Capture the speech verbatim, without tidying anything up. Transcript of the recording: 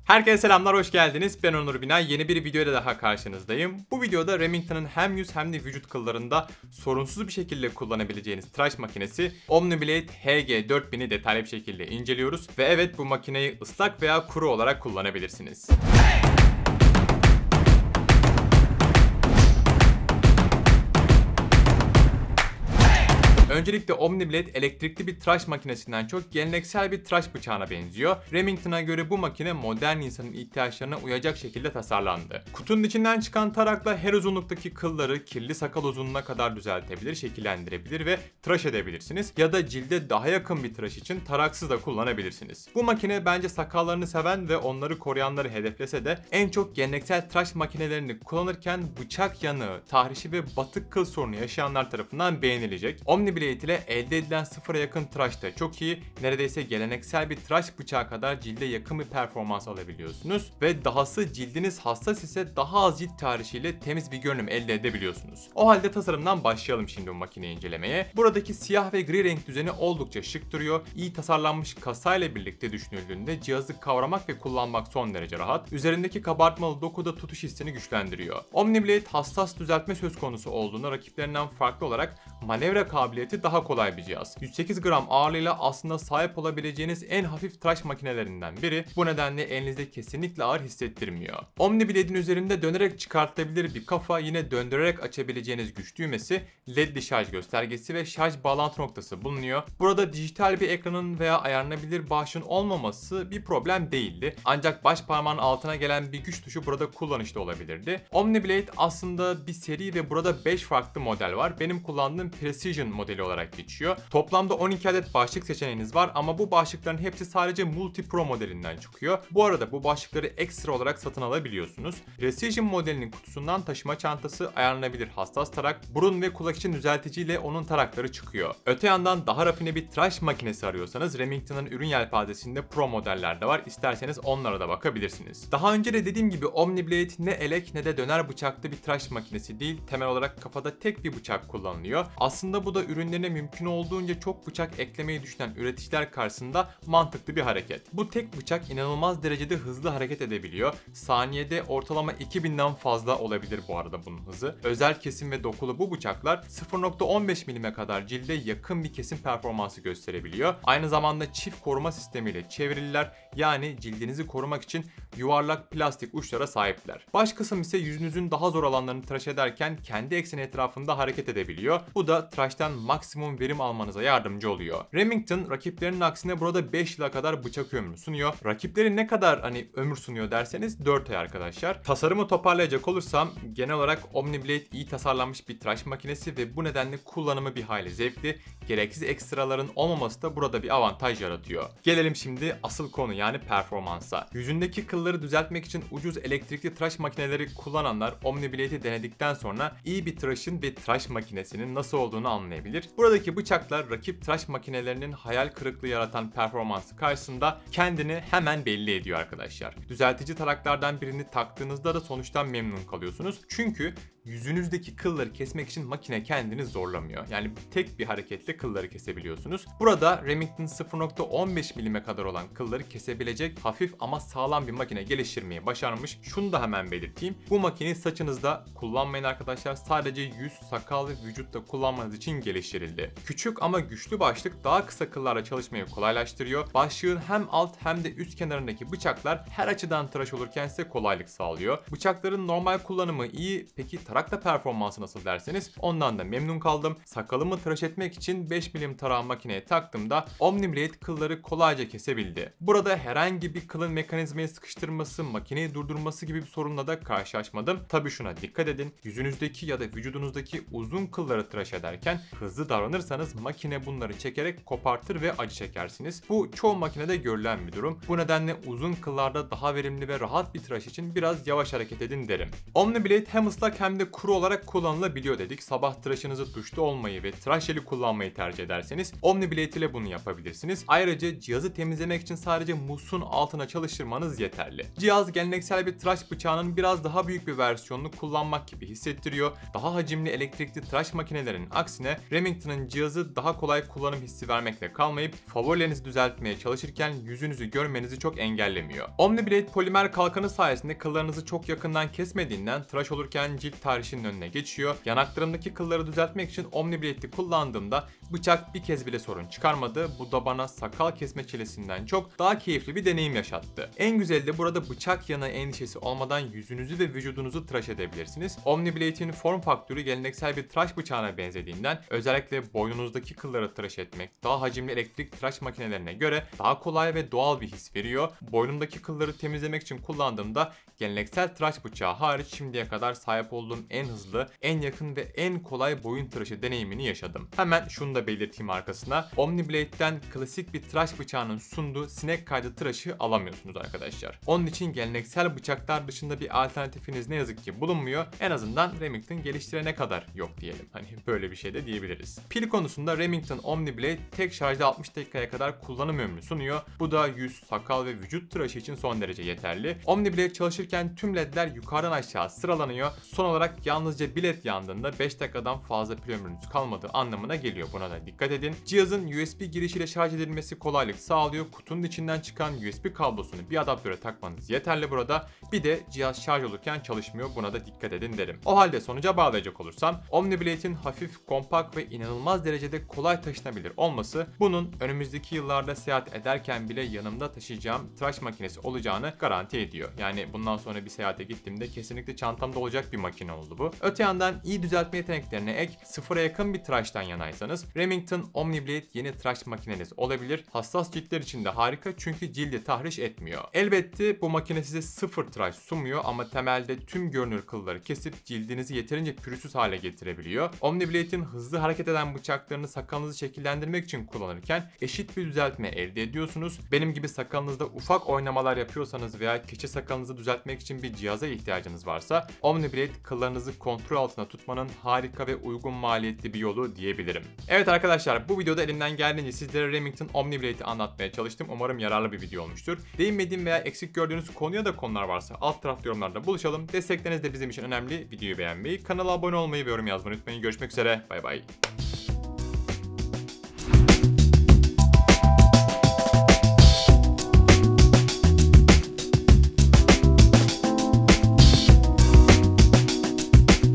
Herkese selamlar, hoş geldiniz. Ben Onur Binay. Yeni bir videoyla daha karşınızdayım. Bu videoda Remington'ın hem yüz hem de vücut kıllarında sorunsuz bir şekilde kullanabileceğiniz tıraş makinesi Omniblade H G dört bin'i detaylı bir şekilde inceliyoruz. Ve evet, bu makineyi ıslak veya kuru olarak kullanabilirsiniz. Öncelikle Omniblade elektrikli bir tıraş makinesinden çok geleneksel bir tıraş bıçağına benziyor. Remington'a göre bu makine modern insanın ihtiyaçlarına uyacak şekilde tasarlandı. Kutunun içinden çıkan tarakla her uzunluktaki kılları kirli sakal uzunluğuna kadar düzeltebilir, şekillendirebilir ve tıraş edebilirsiniz. Ya da cilde daha yakın bir tıraş için taraksız da kullanabilirsiniz. Bu makine bence sakallarını seven ve onları koruyanları hedeflese de en çok geleneksel tıraş makinelerini kullanırken bıçak yanığı, tahrişi ve batık kıl sorunu yaşayanlar tarafından beğenilecek. Omniblade ile elde edilen sıfıra yakın tıraş da çok iyi. Neredeyse geleneksel bir tıraş bıçağı kadar cilde yakın bir performans alabiliyorsunuz. Ve dahası cildiniz hassas ise daha az cilt tahrişiyle temiz bir görünüm elde edebiliyorsunuz. O halde tasarımdan başlayalım şimdi bu makineyi incelemeye. Buradaki siyah ve gri renk düzeni oldukça şık duruyor. İyi tasarlanmış kasayla birlikte düşünüldüğünde cihazı kavramak ve kullanmak son derece rahat. Üzerindeki kabartmalı doku da tutuş hissini güçlendiriyor. Omniblade hassas düzeltme söz konusu olduğunda rakiplerinden farklı olarak manevra kabiliyeti daha kolay bir cihaz. yüz sekiz gram ağırlığıyla aslında sahip olabileceğiniz en hafif tıraş makinelerinden biri. Bu nedenle elinizde kesinlikle ağır hissettirmiyor. Omniblade'in üzerinde dönerek çıkartılabilir bir kafa, yine döndürerek açabileceğiniz güç düğmesi, ledli şarj göstergesi ve şarj bağlantı noktası bulunuyor. Burada dijital bir ekranın veya ayarlanabilir başın olmaması bir problem değildi. Ancak baş parmağın altına gelen bir güç tuşu burada kullanışlı olabilirdi. Omniblade aslında bir seri ve burada beş farklı model var. Benim kullandığım Precision modeli olarak geçiyor. Toplamda on iki adet başlık seçeneğiniz var ama bu başlıkların hepsi sadece Multi Pro modelinden çıkıyor. Bu arada bu başlıkları ekstra olarak satın alabiliyorsunuz. Precision modelinin kutusundan taşıma çantası, ayarlanabilir hassas tarak, burun ve kulak için düzelticiyle onun tarakları çıkıyor. Öte yandan daha rafine bir tıraş makinesi arıyorsanız Remington'ın ürün yelpazesinde Pro modeller de var. İsterseniz onlara da bakabilirsiniz. Daha önce de dediğim gibi Omniblade ne elek ne de döner bıçaklı bir tıraş makinesi değil. Temel olarak kafada tek bir bıçak kullanılıyor. Aslında bu da ürünlerine mümkün olduğunca çok bıçak eklemeyi düşünen üreticiler karşısında mantıklı bir hareket. Bu tek bıçak inanılmaz derecede hızlı hareket edebiliyor. Saniyede ortalama iki binden fazla olabilir bu arada bunun hızı. Özel kesim ve dokulu bu bıçaklar sıfır nokta on beş milime kadar cilde yakın bir kesim performansı gösterebiliyor. Aynı zamanda çift koruma sistemiyle çevrililer, yani cildinizi korumak için yuvarlak plastik uçlara sahipler. Baş kısım ise yüzünüzün daha zor alanlarını tıraş ederken kendi ekseni etrafında hareket edebiliyor. Bu da tıraştan maksimum verim almanıza yardımcı oluyor. Remington rakiplerinin aksine burada beş yıla kadar bıçak ömrü sunuyor. Rakipleri ne kadar hani ömür sunuyor derseniz dört ay arkadaşlar. Tasarımı toparlayacak olursam genel olarak Omniblade iyi tasarlanmış bir tıraş makinesi ve bu nedenle kullanımı bir hayli zevkli. Gereksiz ekstraların olmaması da burada bir avantaj yaratıyor. Gelelim şimdi asıl konu, yani performansa. Yüzündeki kılları düzeltmek için ucuz elektrikli tıraş makineleri kullananlar Omniblade'i denedikten sonra iyi bir tıraşın ve tıraş makinesinin nasıl olduğunu anlayabilir. Buradaki bıçaklar rakip tıraş makinelerinin hayal kırıklığı yaratan performansı karşısında kendini hemen belli ediyor arkadaşlar. Düzeltici taraklardan birini taktığınızda da sonuçtan memnun kalıyorsunuz. Çünkü yüzünüzdeki kılları kesmek için makine kendini zorlamıyor. Yani tek bir hareketle kılları kesebiliyorsunuz. Burada Remington sıfır nokta on beş milime kadar olan kılları kesebilecek hafif ama sağlam bir makine geliştirmeyi başarmış. Şunu da hemen belirteyim. Bu makineyi saçınızda kullanmayın arkadaşlar. Sadece yüz, sakal ve vücutta kullanmanız için geliştirildi. Küçük ama güçlü başlık daha kısa kıllarla çalışmayı kolaylaştırıyor. Başlığın hem alt hem de üst kenarındaki bıçaklar her açıdan tıraş olurken size kolaylık sağlıyor. Bıçakların normal kullanımı iyi. Peki tarakla performansı nasıl derseniz ondan da memnun kaldım. Sakalımı tıraş etmek için beş milim tarağı makineye taktığımda Omniblade kılları kolayca kesebildi. Burada herhangi bir kılın mekanizmaya sıkıştırması, makineyi durdurması gibi bir sorunla da karşılaşmadım. Tabii şuna dikkat edin. Yüzünüzdeki ya da vücudunuzdaki uzun kılları tıraş ederken hızlı davranırsanız makine bunları çekerek kopartır ve acı çekersiniz. Bu çoğu makinede görülen bir durum. Bu nedenle uzun kıllarda daha verimli ve rahat bir tıraş için biraz yavaş hareket edin derim. Omniblade hem ıslak hem de de kuru olarak kullanılabiliyor dedik. Sabah tıraşınızı duşta olmayı ve tıraş jeli kullanmayı tercih ederseniz OmniBlade ile bunu yapabilirsiniz. Ayrıca cihazı temizlemek için sadece muslun altına çalıştırmanız yeterli. Cihaz geleneksel bir tıraş bıçağının biraz daha büyük bir versiyonunu kullanmak gibi hissettiriyor. Daha hacimli elektrikli tıraş makinelerinin aksine Remington'ın cihazı daha kolay kullanım hissi vermekle kalmayıp favorilerinizi düzeltmeye çalışırken yüzünüzü görmenizi çok engellemiyor. OmniBlade polimer kalkanı sayesinde kıllarınızı çok yakından kesmediğinden tıraş olurken cilt tahrişinin önüne geçiyor. Yanaklarımdaki kılları düzeltmek için OmniBlade'i kullandığımda bıçak bir kez bile sorun çıkarmadı. Bu da bana sakal kesme çilesinden çok daha keyifli bir deneyim yaşattı. En güzeli de burada bıçak yanığı endişesi olmadan yüzünüzü ve vücudunuzu tıraş edebilirsiniz. OmniBlade'in form faktörü geleneksel bir tıraş bıçağına benzediğinden özellikle boynunuzdaki kılları tıraş etmek daha hacimli elektrik tıraş makinelerine göre daha kolay ve doğal bir his veriyor. Boynumdaki kılları temizlemek için kullandığımda geleneksel tıraş bıçağı hariç şimdiye kadar sahip olduğum en hızlı, en yakın ve en kolay boyun tıraşı deneyimini yaşadım. Hemen şunu da belirteyim arkasına. OmniBlade'den klasik bir tıraş bıçağının sunduğu sinek kaydı tıraşı alamıyorsunuz arkadaşlar. Onun için geleneksel bıçaklar dışında bir alternatifiniz ne yazık ki bulunmuyor. En azından Remington geliştirene kadar yok diyelim. Hani böyle bir şey de diyebiliriz. Pil konusunda Remington OmniBlade tek şarjda altmış dakikaya kadar kullanım ömrü sunuyor. Bu da yüz, sakal ve vücut tıraşı için son derece yeterli. OmniBlade çalışırken tüm ledler yukarıdan aşağı sıralanıyor. Son olarak yalnızca bir led yandığında beş dakikadan fazla pil ömrünüz kalmadığı anlamına geliyor. Buna da dikkat edin. Cihazın U S B girişiyle şarj edilmesi kolaylık sağlıyor. Kutunun içinden çıkan U S B kablosunu bir adaptöre takmanız yeterli burada. Bir de cihaz şarj olurken çalışmıyor. Buna da dikkat edin derim. O halde sonuca bağlayacak olursam OmniBlade'in hafif, kompakt ve inanılmaz derecede kolay taşınabilir olması bunun önümüzdeki yıllarda seyahat ederken bile yanımda taşıyacağım tıraş makinesi olacağını garanti ediyor. Yani bundan sonra bir seyahate gittiğimde kesinlikle çantamda olacak bir makine oldu bu. Öte yandan iyi düzeltme yeteneklerine ek sıfıra yakın bir tıraştan yanaysanız Remington OmniBlade yeni tıraş makineniz olabilir. Hassas ciltler için de harika çünkü cildi tahriş etmiyor. Elbette bu makine size sıfır tıraş sunmuyor ama temelde tüm görünür kılları kesip cildinizi yeterince pürüzsüz hale getirebiliyor. OmniBlade'in hızlı hareket eden bıçaklarını sakalınızı şekillendirmek için kullanırken eşit bir düzeltme elde ediyorsunuz. Benim gibi sakalınızda ufak oynamalar yapıyorsanız veya keçi sakalınızı düzeltmek için bir cihaza ihtiyacınız varsa OmniBlade kıllarınızı kontrol altında tutmanın harika ve uygun maliyetli bir yolu diyebilirim. Evet arkadaşlar, bu videoda elimden geldiğince sizlere Remington OmniBlade'i anlatmaya çalıştım. Umarım yararlı bir video olmuştur. Değinmediğim veya eksik gördüğünüz konuya da konular varsa alt tarafta yorumlarda buluşalım. Destekleriniz de bizim için önemli. Videoyu beğenmeyi, kanala abone olmayı ve yorum yazmayı unutmayın. Görüşmek üzere. Bay bay.